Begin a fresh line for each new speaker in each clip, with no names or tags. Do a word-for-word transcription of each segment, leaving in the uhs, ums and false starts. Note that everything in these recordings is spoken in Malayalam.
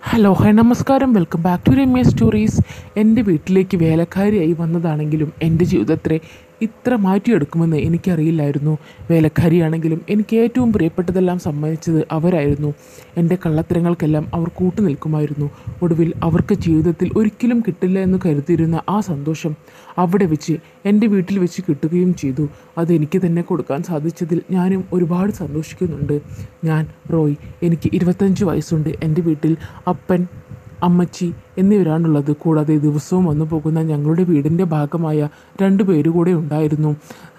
ഹലോ ഹായ് നമസ്കാരം, welcome back to Ramya stories. എൻ്റെ വീട്ടിലേക്ക് വേലക്കാരിയായി വന്നതാണെങ്കിലും എൻ്റെ ജീവിതത്തെ ഇത്ര മാറ്റിയെടുക്കുമെന്ന് എനിക്കറിയില്ലായിരുന്നു. വേലക്കാരിയാണെങ്കിലും എനിക്ക് ഏറ്റവും പ്രിയപ്പെട്ടതെല്ലാം സമ്മാനിച്ചത് അവരായിരുന്നു. എൻ്റെ കള്ളത്തരങ്ങൾക്കെല്ലാം അവർ കൂട്ടു നിൽക്കുമായിരുന്നു. ഒടുവിൽ അവർക്ക് ജീവിതത്തിൽ ഒരിക്കലും കിട്ടില്ല എന്ന് കരുതിയിരുന്ന ആ സന്തോഷം അവിടെ വെച്ച് എൻ്റെ വീട്ടിൽ വെച്ച് കിട്ടുകയും ചെയ്തു. അതെനിക്ക് തന്നെ കൊടുക്കാൻ സാധിച്ചതിൽ ഞാനും ഒരുപാട് സന്തോഷിക്കുന്നുണ്ട്. ഞാൻ റോയ്, എനിക്ക് ഇരുപത്തഞ്ച് വയസ്സുണ്ട്. എൻ്റെ വീട്ടിൽ അപ്പൻ, അമ്മച്ചി എന്നിവരാണുള്ളത്. കൂടാതെ ദിവസവും വന്നു പോകുന്ന ഞങ്ങളുടെ വീടിൻ്റെ ഭാഗമായ രണ്ടു പേരു കൂടെ ഉണ്ടായിരുന്നു,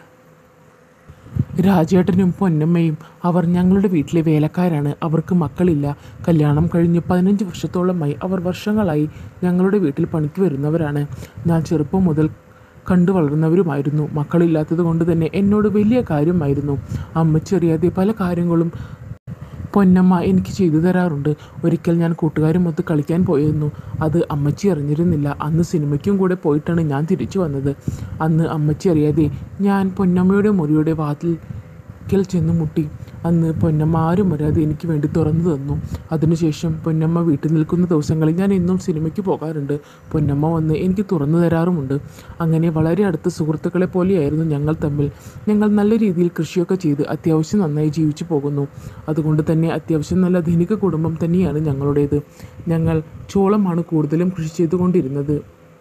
രാജേട്ടനും പൊന്നമ്മയും. അവർ ഞങ്ങളുടെ വീട്ടിലെ വേലക്കാരാണ്. അവർക്ക് മക്കളില്ല. കല്യാണം കഴിഞ്ഞ് പതിനഞ്ച് വർഷത്തോളമായി അവർ വർഷങ്ങളായി ഞങ്ങളുടെ വീട്ടിൽ പണിക്ക് വരുന്നവരാണ്. ഞാൻ ചെറുപ്പം മുതൽ കണ്ടു വളർന്നവരുമായിരുന്നു. മക്കളില്ലാത്തത് കൊണ്ട് തന്നെ എന്നോട് വലിയ കാര്യമായിരുന്നു. അമ്മച്ചി അറിയാതെ പല കാര്യങ്ങളും പൊന്നമ്മ എനിക്ക് ചെയ്തു തരാറുണ്ട്. ഒരിക്കൽ ഞാൻ കൂട്ടുകാരുമൊത്ത് കളിക്കാൻ പോയിരുന്നു. അത് അമ്മച്ചി അറിഞ്ഞിരുന്നില്ല. അന്ന് സിനിമയ്ക്കും കൂടെ പോയിട്ടാണ് ഞാൻ തിരിച്ചു വന്നത്. അന്ന് അമ്മച്ചി അറിയാതെ ഞാൻ പൊന്നമ്മയുടെ മുറിയുടെ വാതിൽക്കൽ ചെന്ന് മുട്ടി. അന്ന് പൊന്നമ്മ ആരും വരാതെ എനിക്ക് വേണ്ടി തുറന്നു തന്നു. അതിനുശേഷം പൊന്നമ്മ വീട്ടിൽ നിൽക്കുന്ന ദിവസങ്ങളിൽ ഞാൻ എന്നും സിനിമയ്ക്ക് പോകാറുണ്ട്. പൊന്നമ്മ വന്ന് എനിക്ക് തുറന്നു തരാറുമുണ്ട്. അങ്ങനെ വളരെ അടുത്ത സുഹൃത്തുക്കളെ പോലെയായിരുന്നു ഞങ്ങൾ തമ്മിൽ. ഞങ്ങൾ നല്ല രീതിയിൽ കൃഷിയൊക്കെ ചെയ്ത് അത്യാവശ്യം നന്നായി ജീവിച്ചു പോകുന്നു. അതുകൊണ്ട് തന്നെ അത്യാവശ്യം നല്ല ധനിക കുടുംബം തന്നെയാണ് ഞങ്ങളുടേത്. ഞങ്ങൾ ചോളമാണ് കൂടുതലും കൃഷി ചെയ്തുകൊണ്ടിരുന്നത്.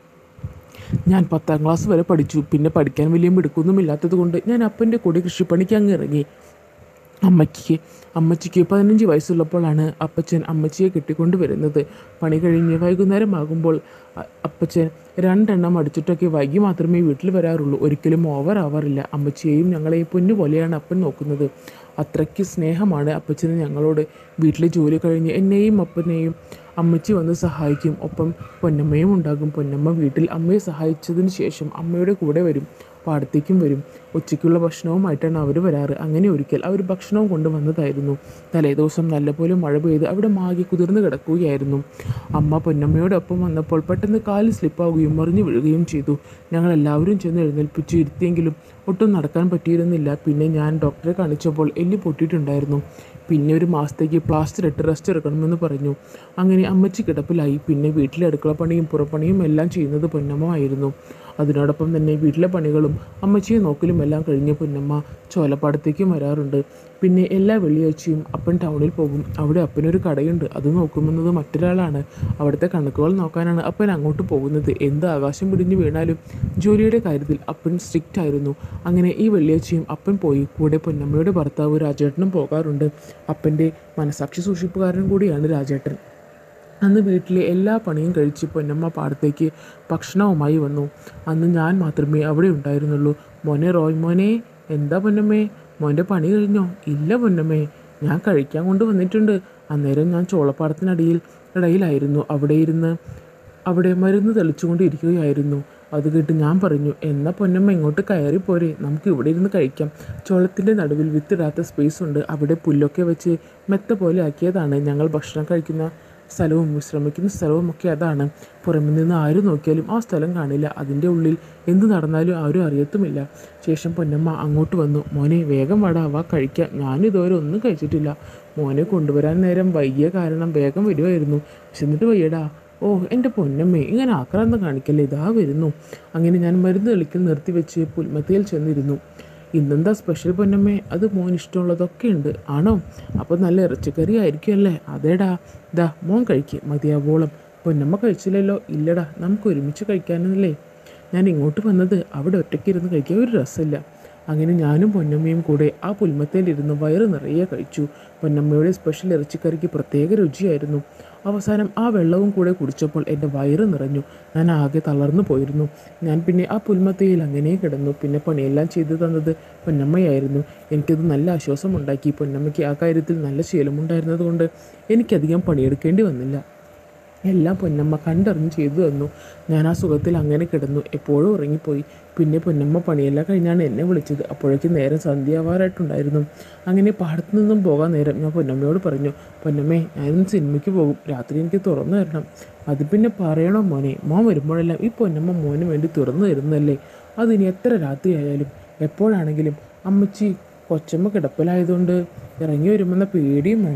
ഞാൻ പത്താം ക്ലാസ് വരെ പഠിച്ചു. പിന്നെ പഠിക്കാൻ വലിയ മിടുക്കൊന്നുമില്ലാത്തത് കൊണ്ട് ഞാൻ അപ്പൻ്റെ കൂടെ കൃഷിപ്പണിക്ക് അങ്ങ് ഇറങ്ങി. അമ്മയ്ക്ക് അമ്മച്ചിക്ക് പതിനഞ്ച് വയസ്സുള്ളപ്പോഴാണ് അപ്പച്ചൻ അമ്മച്ചിയെ കെട്ടിക്കൊണ്ട് വരുന്നത്. പണി കഴിഞ്ഞ് വൈകുന്നേരം ആകുമ്പോൾ അപ്പച്ചൻ രണ്ടെണ്ണം അടിച്ചിട്ടൊക്കെ വൈകി മാത്രമേ വീട്ടിൽ വരാറുള്ളൂ. ഒരിക്കലും ഓവർ ആവാറില്ല. അമ്മച്ചിയെയും ഞങ്ങളെയും പൊന്നുപോലെയാണ് അപ്പൻ നോക്കുന്നത്. അത്രയ്ക്ക് സ്നേഹമാണ് അപ്പച്ചന് ഞങ്ങളോട്. വീട്ടിലെ ജോലി കഴിഞ്ഞ് എന്നെയും അപ്പനെയും അമ്മച്ചി വന്ന് സഹായിക്കും. ഒപ്പം പൊന്നമ്മയും ഉണ്ടാകും. പൊന്നമ്മ വീട്ടിൽ അമ്മയെ സഹായിച്ചതിന് ശേഷം അമ്മയുടെ കൂടെ വരും. പാടത്തേക്കും വരും. ഉച്ചയ്ക്കുള്ള ഭക്ഷണവുമായിട്ടാണ് അവർ വരാറ്. അങ്ങനെ ഒരിക്കൽ അവർ ഭക്ഷണവും കൊണ്ട് വന്നതായിരുന്നു. തലേദിവസം നല്ലപോലെ മഴ പെയ്ത് അവിടെ മാകി കുതിർന്ന് കിടക്കുകയായിരുന്നു. അമ്മ പൊന്നമ്മയോടൊപ്പം വന്നപ്പോൾ പെട്ടെന്ന് കാല് സ്ലിപ്പാവുകയും മറിഞ്ഞു വീഴുകയും ചെയ്തു. ഞങ്ങൾ എല്ലാവരും ചെന്ന് എഴുന്നേൽപ്പിച്ച് ഇരുത്തിയെങ്കിലും ഒട്ടും നടക്കാൻ പറ്റിയിരുന്നില്ല. പിന്നെ ഞാൻ ഡോക്ടറെ കാണിച്ചപ്പോൾ എല്ല് പൊട്ടിയിട്ടുണ്ടായിരുന്നു. പിന്നെ ഒരു മാസത്തേക്ക് പ്ലാസ്റ്റർ ഇട്ട് റെസ്റ്റ് എടുക്കണമെന്ന് പറഞ്ഞു. അങ്ങനെ അമ്മച്ചി കിടപ്പിലായി. പിന്നെ വീട്ടിലെ അടുക്കള പണിയും പുറപ്പണിയും എല്ലാം ചെയ്യുന്നത് പൊന്നമ്മ ആയിരുന്നു. അതിനോടൊപ്പം തന്നെ വീട്ടിലെ പണികളും അമ്മച്ചിയെ നോക്കലും എല്ലാം കഴിഞ്ഞ് പൊന്നമ്മ ചോലപ്പാടത്തേക്കും വരാറുണ്ട്. പിന്നെ എല്ലാ വെള്ളിയാഴ്ചയും അപ്പൻ ടൗണിൽ പോകും. അവിടെ അപ്പനൊരു കടയുണ്ട്. അത് നോക്കുമെന്നത് മറ്റൊരാളാണ്. അവിടുത്തെ കണക്കുകൾ നോക്കാനാണ് അപ്പൻ അങ്ങോട്ട് പോകുന്നത്. എന്ത് ആകാശം പിടിഞ്ഞു വീണാലും ജോലിയുടെ കാര്യത്തിൽ അപ്പൻ സ്ട്രിക്റ്റ് ആയിരുന്നു. അങ്ങനെ ഈ വെള്ളിയാഴ്ചയും അപ്പൻ പോയി. കൂടെ പൊന്നമ്മയുടെ ഭർത്താവ് രാജേട്ടനും പോകാറുണ്ട്. അപ്പൻ്റെ മനസാക്ഷി സൂക്ഷിപ്പുകാരൻ കൂടിയാണ് രാജേട്ടൻ. അന്ന് വീട്ടിലെ എല്ലാ പണിയും കഴിച്ച് പൊന്നമ്മ പാടത്തേക്ക് ഭക്ഷണവുമായി വന്നു. അന്ന് ഞാൻ മാത്രമേ അവിടെ ഉണ്ടായിരുന്നുള്ളൂ. മോനെ റോയ്, മോനെ. എന്താ പൊന്നമ്മേ, മോൻ്റെ പണി കഴിഞ്ഞോ? ഇല്ല പൊന്നമ്മേ, ഞാൻ കഴിക്കാൻ കൊണ്ട് വന്നിട്ടുണ്ട്. അന്നേരം ഞാൻ ചോളപ്പാടത്തിനടിയിൽ ഇടയിലായിരുന്നു. അവിടെ ഇരുന്ന് അവിടെ മരുന്ന് തെളിച്ചുകൊണ്ട് ഇരിക്കുകയായിരുന്നു. അത് കേട്ട് ഞാൻ പറഞ്ഞു, എന്നാൽ പൊന്നമ്മ ഇങ്ങോട്ട് കയറിപ്പോരെ, നമുക്ക് ഇവിടെ ഇരുന്ന് കഴിക്കാം. ചോളത്തിൻ്റെ നടുവിൽ വിത്തിടാത്ത സ്പേസ് ഉണ്ട്. അവിടെ പുല്ലൊക്കെ വെച്ച് മെത്ത പോലെ ആക്കിയതാണ്. ഞങ്ങൾ ഭക്ഷണം കഴിക്കുന്ന സ്ഥലവും വിശ്രമിക്കുന്ന സ്ഥലവും ഒക്കെ അതാണ്. പുറമെ നിന്ന് ആരും നോക്കിയാലും ആ സ്ഥലം കാണില്ല. അതിൻ്റെ ഉള്ളിൽ എന്ത് നടന്നാലും ആരും അറിയത്തുമില്ല. ശേഷം പൊന്നമ്മ അങ്ങോട്ട് വന്നു. മോനെ വേഗം വാടാ, വാ കഴിക്കാം. ഞാനിതുവരെ ഒന്നും കഴിച്ചിട്ടില്ല. മോനെ കൊണ്ടുവരാൻ നേരം വൈകിയ കാരണം വേഗം വരുമായിരുന്നു. എന്നിട്ട് വയ്യടാ. ഓ എൻ്റെ പൊന്നമ്മേ, ഇങ്ങനെ ആക്രാന്തം കാണിക്കല്ലേ, ഇതാ വരുന്നു. അങ്ങനെ ഞാൻ മരുന്ന് തെളിക്കൽ നിർത്തി വെച്ച് പുൽമത്തയിൽ ചെന്നിരുന്നു. ഇന്നെന്താ സ്പെഷ്യൽ പൊന്നമ്മേ? അത് മോൻ ഇഷ്ടമുള്ളതൊക്കെ ഉണ്ട്. ആണോ? അപ്പോൾ നല്ല ഇറച്ചിക്കറി ആയിരിക്കും അല്ലേ? അതേടാ, ഇതാ മോൻ കഴിക്കുക മതിയാവോളം. പൊന്നമ്മ കഴിച്ചില്ലല്ലോ? ഇല്ലടാ, നമുക്ക് ഒരുമിച്ച് കഴിക്കാനല്ലേ ഞാൻ ഇങ്ങോട്ട് വന്നത്. അവിടെ ഒറ്റയ്ക്കിരുന്ന് കഴിക്കാൻ ഒരു രസമില്ല. അങ്ങനെ ഞാനും പൊന്നമ്മയും കൂടെ ആ പുൽമത്തയിലിരുന്ന് വയറ് നിറയെ കഴിച്ചു. പൊന്നമ്മയുടെ സ്പെഷ്യൽ ഇറച്ചിക്കറിക്ക് പ്രത്യേക രുചിയായിരുന്നു. അവസാനം ആ വെള്ളവും കൂടെ കുടിച്ചപ്പോൾ എൻ്റെ വയറ് നിറഞ്ഞു. ഞാൻ ആകെ തളർന്നു പോയിരുന്നു. ഞാൻ പിന്നെ ആ പുൽമത്തയിൽ അങ്ങനെ കിടന്നു. പിന്നെ പണിയെല്ലാം ചെയ്തു തന്നത് പൊന്നമ്മയായിരുന്നു. എനിക്കത് നല്ല ആശ്വാസം ഉണ്ടാക്കി. പൊന്നമ്മയ്ക്ക് ആ കാര്യത്തിൽ നല്ല ശീലമുണ്ടായിരുന്നത് കൊണ്ട് എനിക്കധികം പണിയെടുക്കേണ്ടി വന്നില്ല. എല്ലാം പൊന്നമ്മ കണ്ടറിഞ്ഞ് ചെയ്തു തന്നു. ഞാൻ ആ സുഖത്തിൽ അങ്ങനെ കിടന്നു. എപ്പോഴും ഉറങ്ങിപ്പോയി. പിന്നെ പൊന്നമ്മ പണിയെല്ലാം കഴിഞ്ഞാണ് എന്നെ വിളിച്ചത്. അപ്പോഴേക്കും നേരം സന്ധ്യാവാറായിട്ടുണ്ടായിരുന്നു. അങ്ങനെ പാടത്തു നിന്നും പോകാൻ നേരം ഞാൻ പൊന്നമ്മയോട് പറഞ്ഞു, പൊന്നമ്മേ, ഞാനിന്ന് സിനിമയ്ക്ക് പോകും. രാത്രി എനിക്ക് തുറന്നു തരണം. അത് പിന്നെ പറയണോ മോനെ? മോൻ വരുമ്പോഴെല്ലാം ഈ പൊന്നമ്മ മോന് വേണ്ടി തുറന്നു തരുന്നതല്ലേ. അതിനി എത്ര രാത്രി ആയാലും എപ്പോഴാണെങ്കിലും. അമ്മച്ചി കൊച്ചമ്മ കിടപ്പിലായതുകൊണ്ട് ഇറങ്ങി വരുമെന്ന പേടിയും വേണ്ട.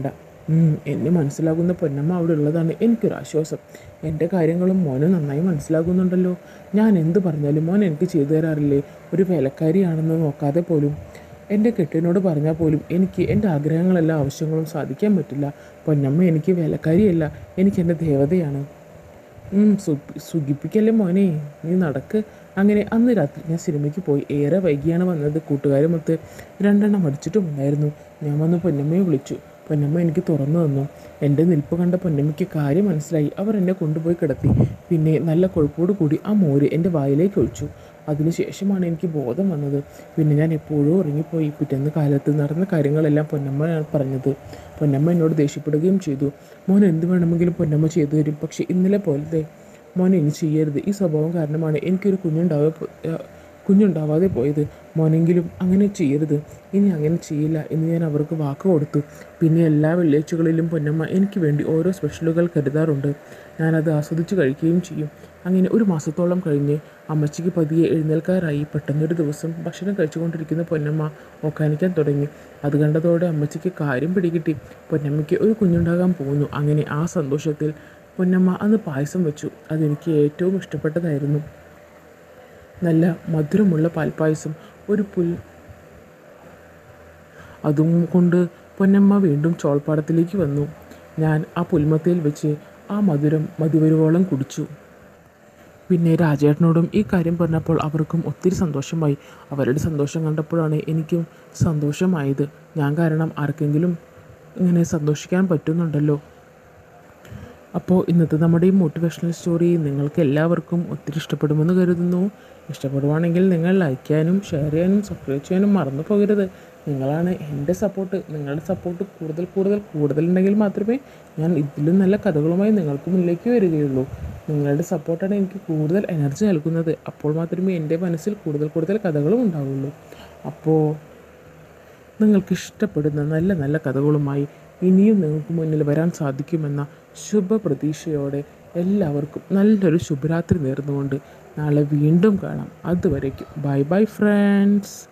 ഉം, എന്നെ മനസ്സിലാകുന്ന പൊന്നമ്മ അവിടെ ഉള്ളതാണ് എനിക്കൊരാശ്വാസം. എൻ്റെ കാര്യങ്ങളും മോന് നന്നായി മനസ്സിലാകുന്നുണ്ടല്ലോ. ഞാൻ എന്ത് പറഞ്ഞാലും മോൻ എനിക്ക് ചെയ്തു തരാറില്ലേ? ഒരു വേലക്കാരിയാണെന്ന് നോക്കാതെ പോലും. എൻ്റെ കെട്ടിനോട് പറഞ്ഞാൽ പോലും എനിക്ക് എൻ്റെ ആഗ്രഹങ്ങളെല്ലാം ആവശ്യങ്ങളും സാധിക്കാൻ പറ്റില്ല. പൊന്നമ്മ എനിക്ക് വേലക്കാരിയല്ല, എനിക്ക് എൻ്റെ ദേവതയാണ്. ഉം, സുഖി സുഖിപ്പിക്കല്ലേ മോനെ, നീ നടക്ക്. അങ്ങനെ അന്ന് രാത്രി ഞാൻ സിനിമയ്ക്ക് പോയി. ഏറെ വൈകിയാണ് വന്നത്. കൂട്ടുകാരുമൊത്ത് രണ്ടെണ്ണം അടിച്ചിട്ടുമുണ്ടായിരുന്നു. ഞാൻ വന്ന് പൊന്നമ്മയെ വിളിച്ചു. പൊന്നമ്മ എനിക്ക് തുറന്നു തന്നു. എൻ്റെ നിൽപ്പ് കണ്ട പൊന്നമ്മയ്ക്ക് കാര്യം മനസ്സിലായി. അവർ എന്നെ കൊണ്ടുപോയി കിടത്തി. പിന്നെ നല്ല കൊഴുപ്പോട് കൂടി ആ മോര് എൻ്റെ വായിലേക്ക് ഒഴിച്ചു. അതിനുശേഷമാണ് എനിക്ക് ബോധം വന്നത്. പിന്നെ ഞാൻ എപ്പോഴും ഉറങ്ങിപ്പോയി. പിറ്റേന്ന് കാലത്ത് നടന്ന കാര്യങ്ങളെല്ലാം പൊന്നമ്മ പറഞ്ഞത്. പൊന്നമ്മ എന്നോട് ദേഷ്യപ്പെടുകയും ചെയ്തു. മോൻ എന്ത് വേണമെങ്കിലും പൊന്നമ്മ ചെയ്തു തരും, പക്ഷേ ഇന്നലെ പോലത്തെ മോൻ ഇനി ചെയ്യരുത്. ഈ സ്വഭാവം കാരണമാണ് എനിക്കൊരു കുഞ്ഞുണ്ടാവ കുഞ്ഞുണ്ടാവാതെ പോയത്. മോനെങ്കിലും അങ്ങനെ ചെയ്യരുത്, ഇനി അങ്ങനെ ചെയ്യില്ല എന്ന് ഞാൻ അവർക്ക് വാക്ക് കൊടുത്തു. പിന്നെ എല്ലാ വെള്ളിയാഴ്ചകളിലും പൊന്നമ്മ എനിക്ക് വേണ്ടി ഓരോ സ്പെഷ്യലുകൾ കരുതാറുണ്ട്. ഞാനത് ആസ്വദിച്ച് കഴിക്കുകയും ചെയ്യും. അങ്ങനെ ഒരു മാസത്തോളം കഴിഞ്ഞ് അമ്മച്ചിക്ക് പതിയെ എഴുന്നേൽക്കാറായി. പെട്ടെന്നൊരു ദിവസം ഭക്ഷണം കഴിച്ചുകൊണ്ടിരിക്കുന്ന പൊന്നമ്മ ഓക്കാനിക്കാൻ തുടങ്ങി. അത് കണ്ടതോടെ അമ്മച്ചിക്ക് കാര്യം പിടികിട്ടി. പൊന്നമ്മയ്ക്ക് ഒരു കുഞ്ഞുണ്ടാകാൻ പോകുന്നു. അങ്ങനെ ആ സന്തോഷത്തിൽ പൊന്നമ്മ അന്ന് പായസം വെച്ചു. അതെനിക്ക് ഏറ്റവും ഇഷ്ടപ്പെട്ടതായിരുന്നു. നല്ല മധുരമുള്ള പാൽപ്പായസം. ഒരു പുൽ അതും കൊണ്ട് പൊന്നമ്മ വീണ്ടും ചോൾപ്പാടത്തിലേക്ക് വന്നു. ഞാൻ ആ പുൽമത്തയിൽ വെച്ച് ആ മധുരം മതിവരുവോളം കുടിച്ചു. പിന്നെ രാജേട്ടനോടും ഈ കാര്യം പറഞ്ഞപ്പോൾ അവർക്കും ഒത്തിരി സന്തോഷമായി. അവരുടെ സന്തോഷം കണ്ടപ്പോഴാണ് എനിക്കും സന്തോഷമായത്. ഞാൻ കാരണം ആർക്കെങ്കിലും ഇങ്ങനെ സന്തോഷിക്കാൻ പറ്റുന്നുണ്ടല്ലോ. അപ്പോൾ ഇന്നത്തെ നമ്മുടെ ഈ മോട്ടിവേഷണൽ സ്റ്റോറി നിങ്ങൾക്ക് എല്ലാവർക്കും ഒത്തിരി ഇഷ്ടപ്പെടുമെന്ന് കരുതുന്നു. ഇഷ്ടപ്പെടുവാണെങ്കിൽ നിങ്ങൾ ലൈക്ക് ചെയ്യാനും ഷെയർ ചെയ്യാനും സബ്സ്ക്രൈബ് ചെയ്യാനും മറന്നു പോകരുത്. നിങ്ങളാണ് എൻ്റെ സപ്പോർട്ട്. നിങ്ങളുടെ സപ്പോർട്ട് കൂടുതൽ കൂടുതൽ കൂടുതലുണ്ടെങ്കിൽ മാത്രമേ ഞാൻ ഇതിലും നല്ല കഥകളുമായി നിങ്ങൾക്ക് മുന്നിലേക്ക് വരികയുള്ളൂ. നിങ്ങളുടെ സപ്പോർട്ടാണ് എനിക്ക് കൂടുതൽ എനർജി നൽകുന്നത്. അപ്പോൾ മാത്രമേ എൻ്റെ മനസ്സിൽ കൂടുതൽ കൂടുതൽ കഥകളും ഉണ്ടാവുള്ളൂ. അപ്പോൾ നിങ്ങൾക്ക് ഇഷ്ടപ്പെടുന്ന നല്ല നല്ല കഥകളുമായി ഇനിയും നിങ്ങൾക്ക് മുന്നിൽ വരാൻ സാധിക്കുമെന്ന ശുഭപ്രതീക്ഷയോടെ എല്ലാവർക്കും നല്ലൊരു ശുഭരാത്രി നേർന്നുകൊണ്ട് നാളെ വീണ്ടും കാണാം. അതുവരേക്കും ബൈ ബൈ ഫ്രണ്ട്സ്.